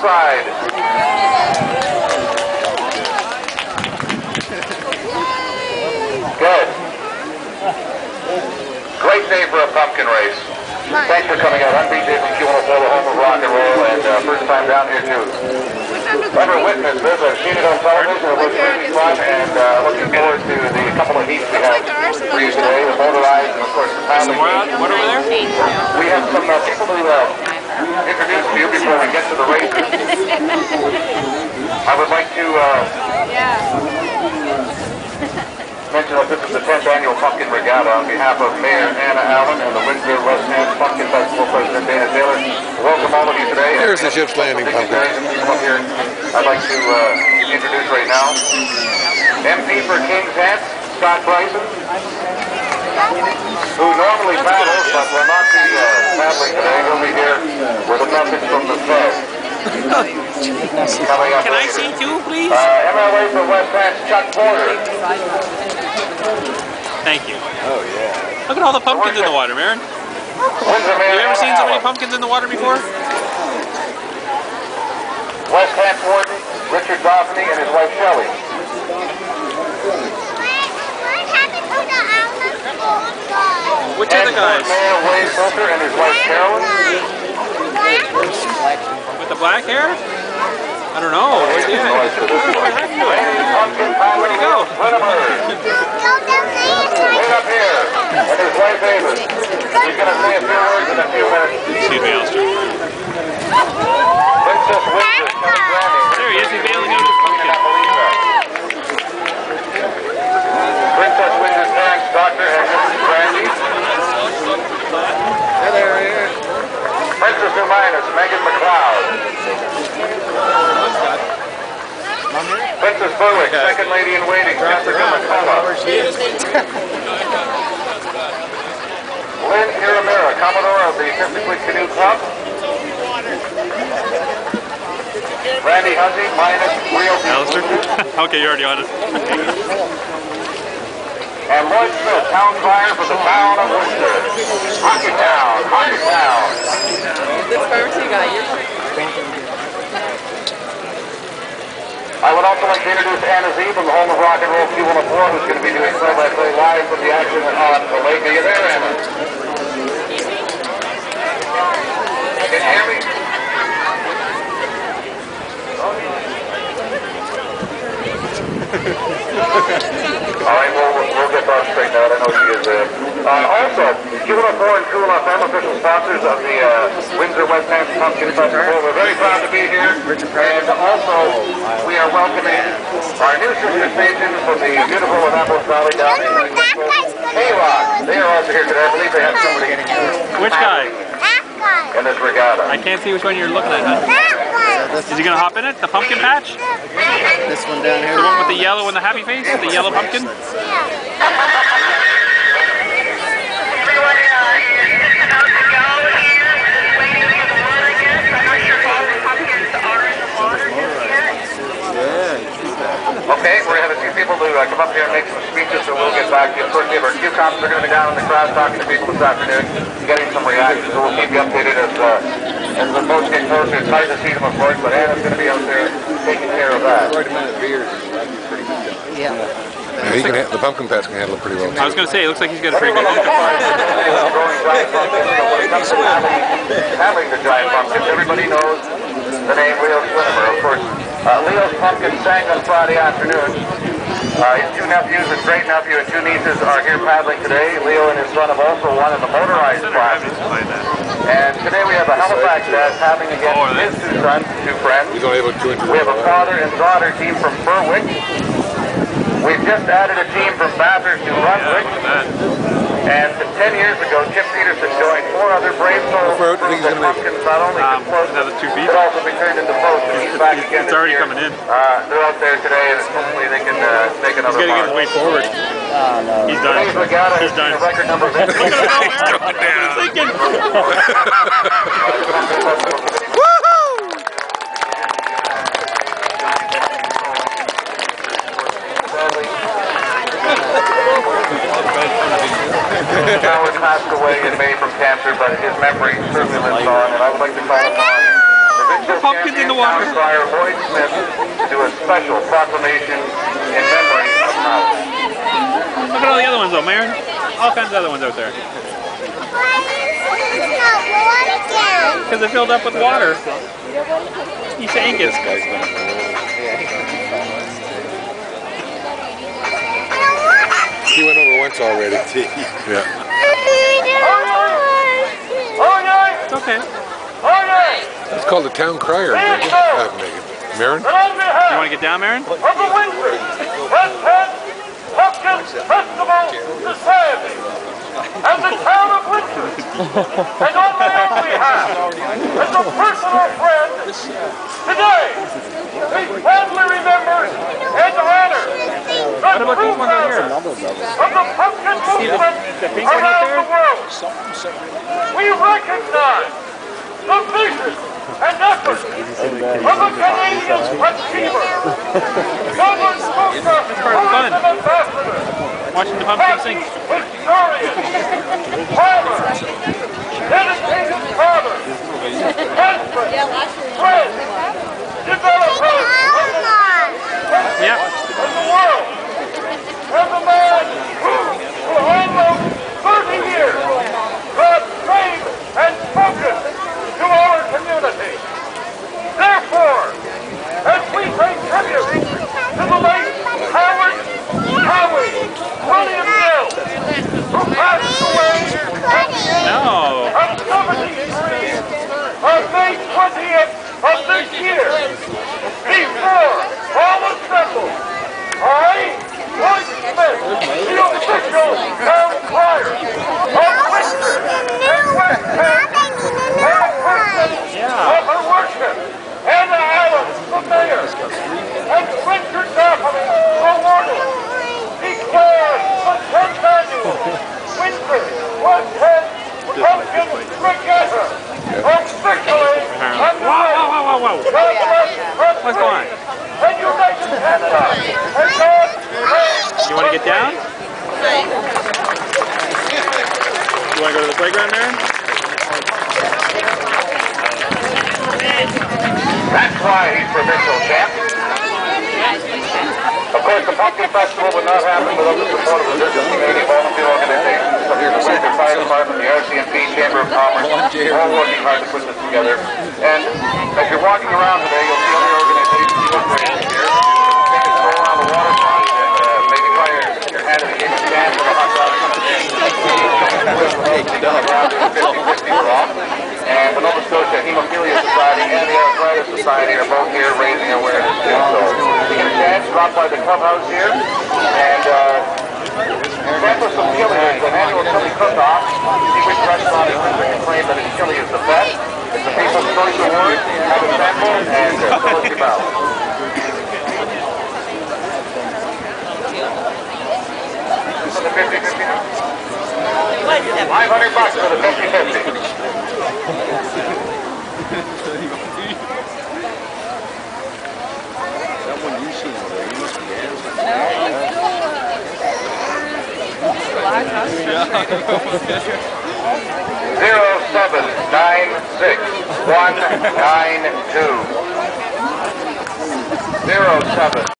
side. Good. Great day for a pumpkin race. Thanks for coming out. I'm BJ from Q104, the home of rock and roll, and first time down here too. Never witnessed this. I've seen it on television. It looks really fun, and looking forward to the couple of heats we have for you today, the motorized, and of course the paddling. What over there? We have some people to introduce to you before we get to the races. I would like to mention that this is the 10th annual Pumpkin Regatta on behalf of Mayor Anna Allen and the Windsor West Hants Pumpkin Festival President Dana Taylor. Welcome all of you today. Here's the ship's landing pumpkin. Up here, I'd like to introduce right now MP for King's Hants, Scott Bryson, who normally paddles but will not be paddling today. He'll be here with a message from the Fed. Can I see too, please? MLA for West Hants, Chuck Porter. Thank you. Oh, yeah. Look at all the pumpkins in the water, Marin. Have you ever seen so many pumpkins in the water before? West Hants Warden, Richard Goffney, and his wife Shelley. Which are the guys? Mayor Wade Filter and his wife Carolyn. With the black hair? I don't know. Where's he at? Where'd he go? Right up here. And his wife Ava. He's going to say a few words in a few minutes. Excuse me, Alistair. Princess Windsor, Kelly Granny. There he is. He's bailing out his pumpkin. Can't believe that. Princess Windsor's parents, Dr. and Mrs. Grandy. Princess Uminus, Megan McLeod. Princess Berwick, second lady in waiting, Jessica McCullough. Lynn Iramira, Commodore of the Fistiquid Canoe Club. Randy Huzzy, minus Realty. Alistair? Okay, you're already on it. And Lloyd Smith, town crier for the town of Windsor. Hockey Town, Hockey Town. This barbecue guy, I would also like to introduce Anna Z from the home of rock and roll Q104, who's going to be doing play-by-play live from the action on the lake. Are you there, Anna? Can you hear me? All right, we'll get that straightened out. I know she is there. Also, Q104 and Cool FM, official sponsors of the Windsor West Hants Pumpkin Festival. We're very proud to be here. And also, we are welcoming our new sister station from the beautiful Annapolis Valley down in K-Rock. They are also here today. I believe they have somebody in Which guy? in this regatta. I can't see which one you're looking at, huh? Is he going to hop in it? The pumpkin patch? This one down here. The one with the yellow and the happy face? The yellow pumpkin? Okay, we're going to have a few people to come up here and make some speeches, so we'll get back to you. Of course, we have our Q cops are going to be down in the crowd talking to people this afternoon, getting some reactions, so we'll keep you updated as the boats get closer. It's hard to see them, of course, but Anna's going to be out there taking care of that. Yeah. The pumpkin patch can handle it pretty well. I was going to say, it looks like he's got a pretty good pumpkin for it. When it comes to handling the giant pumpkins, everybody knows the name Leo Swinnemer. Of course, Leo's pumpkin sang on Friday afternoon. His two nephews, his great nephew and two nieces are here paddling today. Leo and his son have also won in the motorized class. And today we have a Halifax dad paddling against his two sons, two friends. He's only able to We have a father and daughter team from Berwick. We've just added a team from Bathurst, New Brunswick. And 10 years ago, Chip Peterson joined 4 other brave souls to prove that pumpkins not only can float, another 2 feet. but also be turned into boats. And he's back again. It's already coming in. They're out there today, and hopefully they can make another He's got to get his mark. weight forward. He's done. Today's regatta He's has done. seen a record number of Look at him go, Aaron. He's thinking. Howard passed away in May from cancer, but his memory certainly lives on, and I would like to call upon Provincial Pumpkins in the water. Town Crier Lloyd Smith to do a special proclamation in memory of Maui. Look at all the other ones though, Marin. All kinds of other ones out there. Because they're filled up with water. You sank it. He went over once already. Yeah. It's okay. It's called the town crier, Megan. Marin? You want to get down, Marin? Of the Winter West End Pumpkin Festival Society and the town of Winter, and on my own behalf, as a personal friend, today we fondly remember and honor the true founders of the pumpkin movement around the world. We recognize the vision and effort of a Canadian achiever, Governor Smuka, tourism ambassador, Watching the pumpkin sing. historian, farmer, dedicated father, husband, friend, developer Yep. of the world, and the man who, for almost 30 years, brought fame and focus to our community. Therefore, as we pay tribute to the late Howard Howie William Mills, who passed away at the age No. of 73 on May 20th of this year, before all assembled, I, Lloyd Smith, the official town crier of Winter and West End, of her worship, Anna Allen, the mayor, and Richard Daphne, the warden, declare the 10th annual Winter West End Pumpkin Regatta officially underway. Whoa. God bless What's going on? and United Canada, and God bless. You want to get down? You want to go to the playground, Marin? That's why he's provincial champ. Of course, the Pumpkin Festival would not happen without the support of the Business Community Volunteer Organizations, such as the Winter Fire Department, the RCMP, Chamber of Commerce, all working hard to put this together. And as you're walking around today, you'll see other organizations doing great here. Take a stroll around the waterfront and maybe try your hand at a game of stand for a hot dog. And the Nova Scotia Hemophilia Society and the Arthritis Society are both here raising awareness too. So if you get a chance, drop by the clubhouse here and sample some chili. It's an annual chili cook-off. See which restaurant in Windsor can claim that its chili is the best. It's the People's Choice Award. Have a sample and fill us your mouth. For the 50-50 now? $500 for the 50-50. Zero 796 192 07